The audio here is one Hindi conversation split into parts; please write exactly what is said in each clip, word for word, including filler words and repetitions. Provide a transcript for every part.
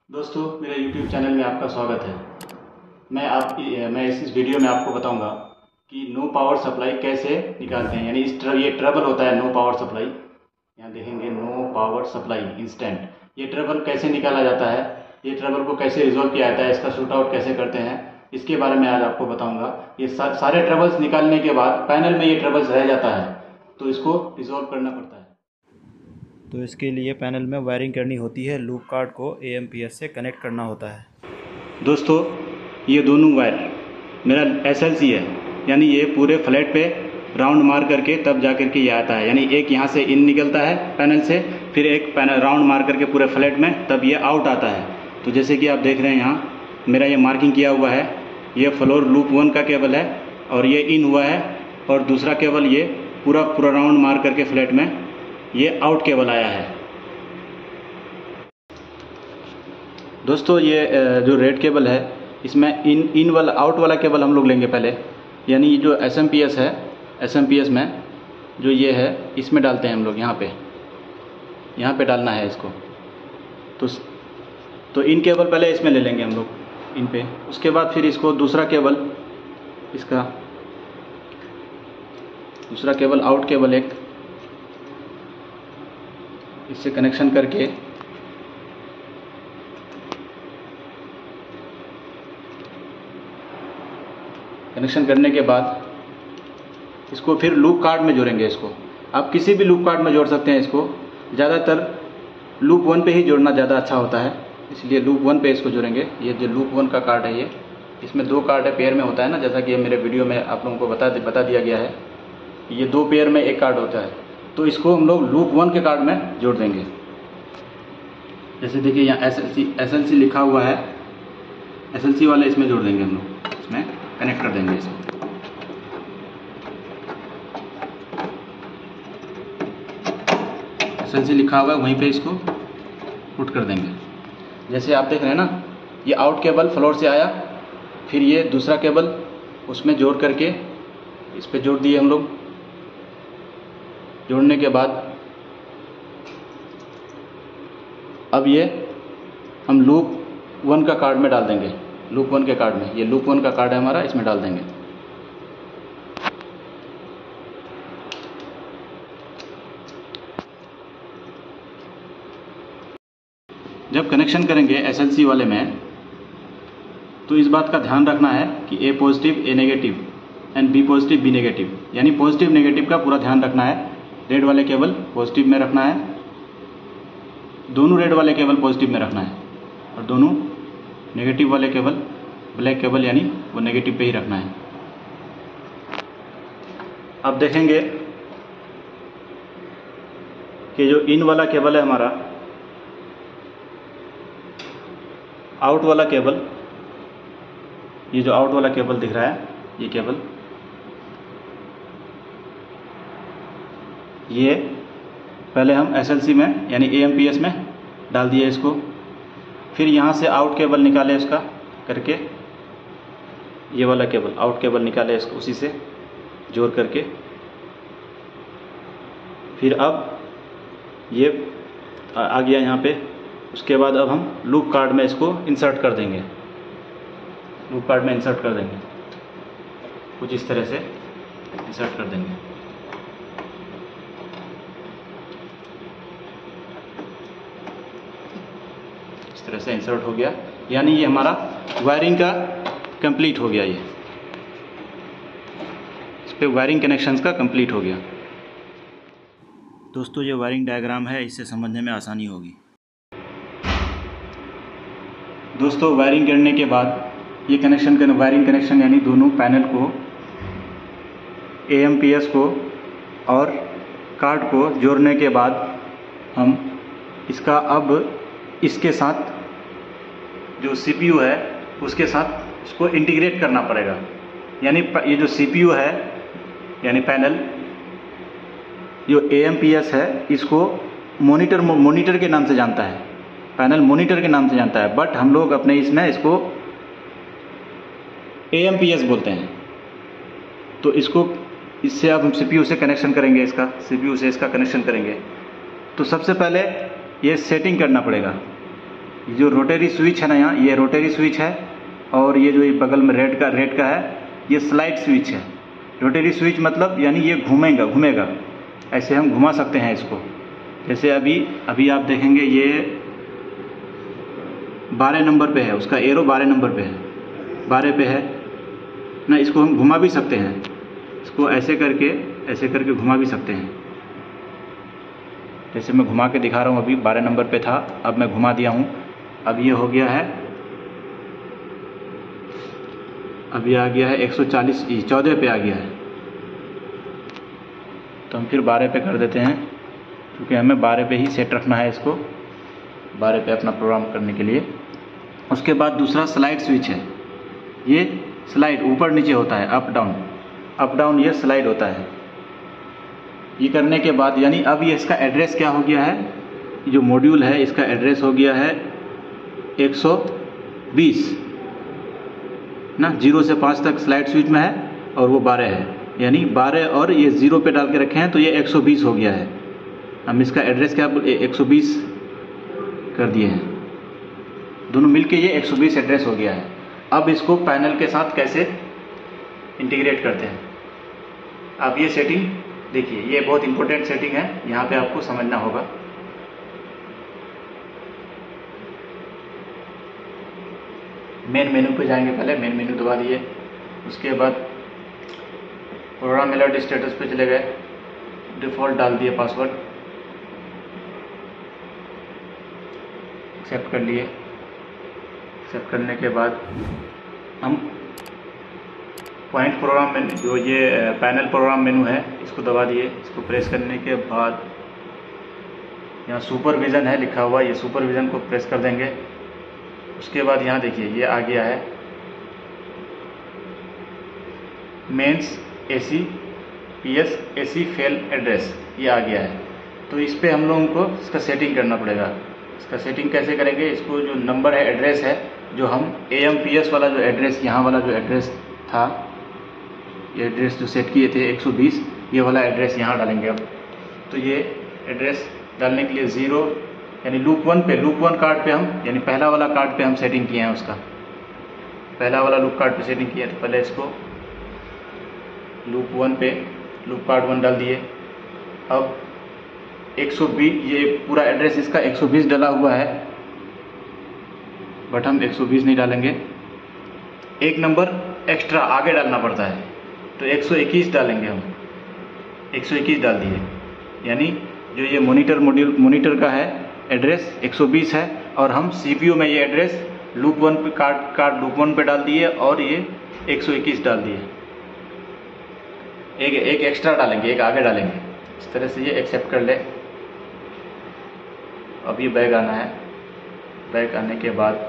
दोस्तों, मेरे यूट्यूब चैनल में आपका स्वागत है। मैं आप मैं इस इस वीडियो में आपको बताऊंगा कि नो पावर सप्लाई कैसे निकालते हैं। यानी इस ट्र, ये ट्रबल होता है नो पावर सप्लाई। यहाँ देखेंगे नो पावर सप्लाई इंस्टेंट। ये ट्रबल कैसे निकाला जाता है, ये ट्रबल को कैसे रिजॉल्व किया जाता है, इसका शूट आउट कैसे करते हैं, इसके बारे में आज आपको बताऊँगा। ये सा, सारे ट्रबल्स निकालने के बाद पैनल में ये ट्रबल्स रह जाता है, तो इसको रिजॉल्व करना पड़ता है। तो इसके लिए पैनल में वायरिंग करनी होती है, लूप कार्ड को ए एम पी एस से कनेक्ट करना होता है। दोस्तों, ये दोनों वायर मेरा एस एल सी है, यानी ये पूरे फ्लैट पे राउंड मार करके तब जा करके ये आता है। यानी एक यहाँ से इन निकलता है पैनल से, फिर एक पैनल राउंड मार करके पूरे फ्लैट में, तब ये आउट आता है। तो जैसे कि आप देख रहे हैं यहाँ मेरा ये मार्किंग किया हुआ है, ये फ्लोर लूप वन का केबल है और ये इन हुआ है, और दूसरा केबल ये पूरा पूरा राउंड मार करके फ्लैट में ये आउट केबल आया है। दोस्तों, ये जो रेड केबल है इसमें इन इन वाला आउट वाला केबल हम लोग लेंगे पहले। यानी ये जो एस एम पी एस है, एस एम पी एस में जो ये है इसमें डालते हैं हम लोग। यहाँ पे यहाँ पे डालना है इसको। तो तो इन केबल पहले इसमें ले लेंगे हम लोग इन पे। उसके बाद फिर इसको दूसरा केबल, इसका दूसरा केबल आउट केबल एक इससे कनेक्शन करके कनेक्शन करने के बाद इसको फिर लूप कार्ड में जोड़ेंगे। इसको आप किसी भी लूप कार्ड में जोड़ सकते हैं। इसको ज़्यादातर लूप वन पे ही जोड़ना ज़्यादा अच्छा होता है, इसलिए लूप वन पे इसको जोड़ेंगे। ये जो लूप वन का कार्ड है, ये इसमें दो कार्ड है, पेयर में होता है ना, जैसा कि मेरे वीडियो में आप लोगों को बता बता दिया गया है। ये दो पेयर में एक कार्ड होता है, तो इसको हम लोग लूप वन के कार्ड में जोड़ देंगे। जैसे देखिए यहाँ S L C S L C लिखा हुआ है, एस एल सी वाले इसमें जोड़ देंगे हम लोग, इसमें कनेक्ट कर देंगे इसको। एस एल सी लिखा हुआ है वहीं पे इसको पुट कर देंगे। जैसे आप देख रहे हैं ना, ये आउट केबल फ्लोर से आया, फिर ये दूसरा केबल उसमें जोड़ करके इस पे जोड़ दिए हम लोग। जोड़ने के बाद अब ये हम लूप वन का कार्ड में डाल देंगे। लूप वन के कार्ड में, ये लूप वन का कार्ड है हमारा, इसमें डाल देंगे। जब कनेक्शन करेंगे एस एल सी वाले में, तो इस बात का ध्यान रखना है कि A positive A negative and B positive B negative, यानी पॉजिटिव नेगेटिव का पूरा ध्यान रखना है। रेड वाले केबल पॉजिटिव में रखना है, दोनों रेड वाले केबल पॉजिटिव में रखना है, और दोनों नेगेटिव वाले केबल, ब्लैक केबल यानी वो नेगेटिव पे ही रखना है। अब देखेंगे कि जो इन वाला केबल है हमारा, आउट वाला केबल, ये जो आउट वाला केबल दिख रहा है, ये केबल, ये पहले हम एस एल सी में यानी ए एम पी एस में डाल दिए इसको। फिर यहाँ से आउट केबल निकाले इसका करके, ये वाला केबल आउट केबल निकाले इसको, उसी से जोड़ करके। फिर अब ये आ गया यहाँ पे। उसके बाद अब हम लूप कार्ड में इसको इंसर्ट कर देंगे, लूप कार्ड में इंसर्ट कर देंगे, कुछ इस तरह से इंसर्ट कर देंगे। इस तरह से इंसर्ट हो गया, यानी ये हमारा वायरिंग का कंप्लीट हो गया। ये इस पे वायरिंग कनेक्शंस का कंप्लीट हो गया। दोस्तों, ये वायरिंग डायग्राम है, इससे समझने में आसानी होगी। दोस्तों, वायरिंग करने के बाद ये कनेक्शन कर वायरिंग कनेक्शन यानी दोनों पैनल को, ए एम पी एस को और कार्ड को जोड़ने के बाद हम इसका अब इसके साथ जो सी पी यू है उसके साथ इसको इंटीग्रेट करना पड़ेगा। यानी ये जो सी पी यू है यानी पैनल, जो ए एम पी एस है, इसको मॉनिटर मॉनिटर के नाम से जानता है, पैनल मॉनिटर के नाम से जानता है, बट हम लोग अपने इसमें इसको ए एम पी एस बोलते हैं। तो इसको इससे अब हम सी पी यू से कनेक्शन करेंगे, इसका सी पी यू से इसका कनेक्शन करेंगे। तो सबसे पहले ये सेटिंग करना पड़ेगा। जो रोटरी स्विच है ना, यहाँ ये रोटरी स्विच है, और ये जो ये बगल में रेड का रेड का है ये स्लाइड स्विच है। रोटरी स्विच मतलब यानी ये घूमेगा घूमेगा ऐसे हम घुमा सकते हैं इसको। जैसे अभी अभी आप देखेंगे ये बारह नंबर पे है, उसका एरो बारह नंबर पे है, बारह पे है ना, इसको हम घुमा भी सकते हैं, इसको ऐसे करके ऐसे करके घुमा भी सकते हैं। जैसे मैं घुमा के दिखा रहा हूँ, अभी बारह नंबर पे था, अब मैं घुमा दिया हूँ, अब ये हो गया है, अब ये आ गया है एक सौ चालीस, चौदह पे आ गया है। तो हम फिर बारह पे कर देते हैं, क्योंकि हमें बारह पे ही सेट रखना है इसको, बारह पे अपना प्रोग्राम करने के लिए। उसके बाद दूसरा स्लाइड स्विच है, ये स्लाइड ऊपर नीचे होता है, अप डाउन अप डाउन ये स्लाइड होता है। ये करने के बाद यानी अब ये इसका एड्रेस क्या हो गया है, जो मॉड्यूल है इसका एड्रेस हो गया है एक सौ बीस ना, जीरो से पाँच तक स्लाइड स्विच में है और वो बारह है, यानी बारह और ये ज़ीरो पे डाल के रखे हैं तो ये एक सौ बीस हो गया है। हम इसका एड्रेस क्या एक सौ बीस कर दिए हैं, दोनों मिलके ये एक सौ बीस एड्रेस हो गया है। अब इसको पैनल के साथ कैसे इंटीग्रेट करते हैं, अब ये सेटिंग देखिए, ये बहुत इंपॉर्टेंट सेटिंग है, यहाँ पे आपको समझना होगा। मेन मेनू पे जाएंगे, पहले मेन मेनू दबा दिए, उसके बाद प्रोग्राम अलर्ट स्टेटस पे चले गए, डिफ़ॉल्ट डाल दिए पासवर्ड, एक्सेप्ट कर लिए। एक्सेप्ट करने के बाद हम पॉइंट प्रोग्राम मेनू, जो ये पैनल प्रोग्राम मेनू है, इसको दबा दिए। इसको प्रेस करने के बाद यहाँ सुपरविज़न है लिखा हुआ, ये सुपरविज़न को प्रेस कर देंगे। उसके बाद यहाँ देखिए ये आ गया है mains AC PS AC fail address, ये आ गया है। तो इस पे हम लोगों को इसका सेटिंग करना पड़ेगा। इसका सेटिंग कैसे करेंगे, इसको जो नंबर है, एड्रेस है, जो हम एएमपीएस वाला जो एड्रेस, यहाँ वाला जो एड्रेस था, ये एड्रेस जो सेट किए थे एक सौ बीस, ये वाला एड्रेस यहाँ डालेंगे। अब तो ये एड्रेस डालने के लिए ज़ीरो यानी लूप वन पे, लूप वन कार्ड पे हम, यानी पहला वाला कार्ड पे हम सेटिंग किए हैं, उसका पहला वाला लूप कार्ड पे सेटिंग किया। तो पहले इसको लूप वन पे लूप कार्ड वन डाल दिए। अब एक सौ बीस, ये पूरा एड्रेस इसका एक सौ बीस डाला हुआ है, बट हम एक सौ बीस नहीं डालेंगे, एक नंबर एक्स्ट्रा आगे डालना पड़ता है, तो एक सौ इक्कीस डालेंगे हम। एक सौ इक्कीस डाल दिए, यानी जो ये मॉनिटर मॉड्यूल मॉनिटर का है एड्रेस एक सौ बीस है, और हम सीपीयू में ये एड्रेस लूप वन पे कार्ड कार्ड लूप वन पे डाल दिए, और ये एक सौ इक्कीस डाल दिए। एक एक एक्स्ट्रा डालेंगे, एक आगे डालेंगे, इस तरह से ये एक्सेप्ट कर ले। अब ये बैक आना है, बैक आने के बाद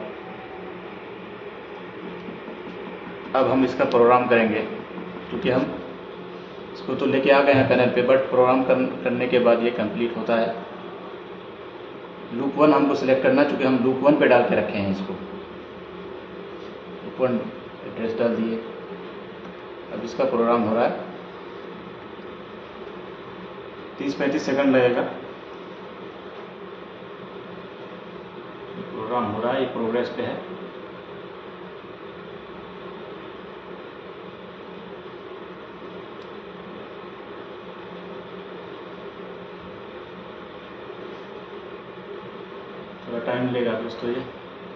अब हम इसका प्रोग्राम करेंगे, क्योंकि हम इसको तो लेके आ गए हैं पैनल पे, बट प्रोग्राम कर, करने के बाद ये कंप्लीट होता है। लूप वन हमको सिलेक्ट करना, चूँकि हम लूप वन पे डाल के रखे हैं इसको, लूप वन एड्रेस डाल दिए। अब इसका प्रोग्राम हो रहा है, तीस पैंतीस सेकंड लगेगा, प्रोग्राम हो रहा है, ये प्रोग्रेस पे है। थोड़ा टाइम लेगा दोस्तों ये,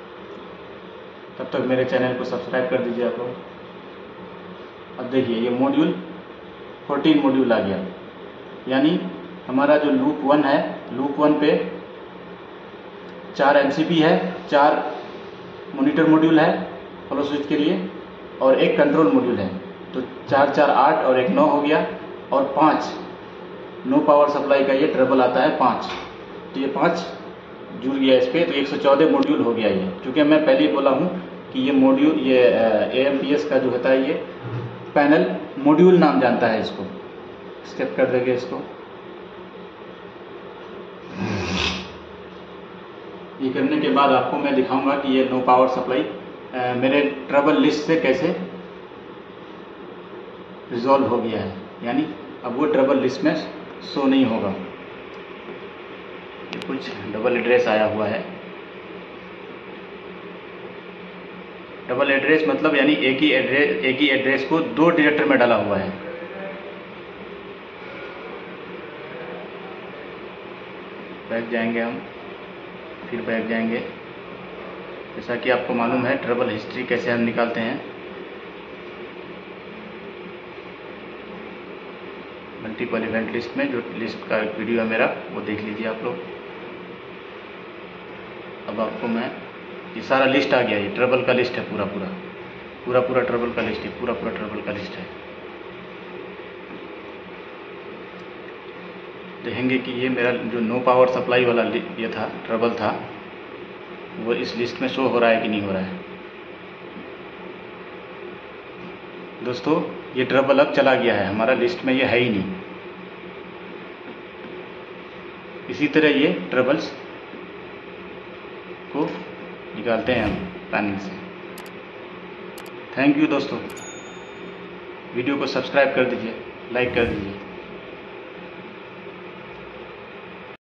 तब तक मेरे चैनल को सब्सक्राइब कर दीजिए आप लोग। अब देखिए ये मॉड्यूल चौदह मॉड्यूल आ गया, यानी हमारा जो लूप वन है, लूप वन पे चार एमसीपी है, चार मॉनिटर मॉड्यूल है फ्लो स्विच के लिए, और एक कंट्रोल मॉड्यूल है, तो चार चार आठ और एक नौ हो गया, और पाँच नो पावर सप्लाई का ये ट्रबल आता है पाँच, तो ये पाँच जुड़ गया इस पर, तो एक सौ चौदह मॉड्यूल हो गया ये। क्योंकि मैं पहले ही बोला हूँ कि ये मॉड्यूल, ये एएमपीएस का जो होता है, ये पैनल मॉड्यूल नाम जानता है इसको। स्टेप कर देंगे इसको, ये करने के बाद आपको मैं दिखाऊंगा कि ये नो पावर सप्लाई मेरे ट्रबल लिस्ट से कैसे रिजॉल्व हो गया है, यानी अब वो ट्रबल लिस्ट में शो नहीं होगा। ये कुछ डबल एड्रेस आया हुआ है, डबल एड्रेस मतलब यानी एक ही एड्रेस एक ही एड्रेस को दो डिटेक्टर में डाला हुआ है। बैक जाएंगे हम, फिर बैक जाएंगे। जैसा कि आपको मालूम है ट्रबल हिस्ट्री कैसे हम निकालते हैं। मल्टीपल इवेंट लिस्ट में जो लिस्ट का वीडियो है मेरा, वो देख लीजिए आप लोग। अब आपको मैं ये सारा लिस्ट आ गया, ये ट्रबल का लिस्ट है, पूरा पूरा पूरा पूरा ट्रबल का लिस्ट है, पूरा पूरा ट्रबल का लिस्ट है। देखेंगे कि ये मेरा जो नो पावर सप्लाई वाला ये था, ट्रबल था, वो इस लिस्ट में शो हो रहा है कि नहीं हो रहा है। दोस्तों ये ट्रबल अब चला गया है, हमारा लिस्ट में ये है ही नहीं। इसी तरह ये ट्रबल्स को निकालते हैं हम पैनल से। थैंक यू दोस्तों, वीडियो को सब्सक्राइब कर दीजिए, लाइक कर दीजिए।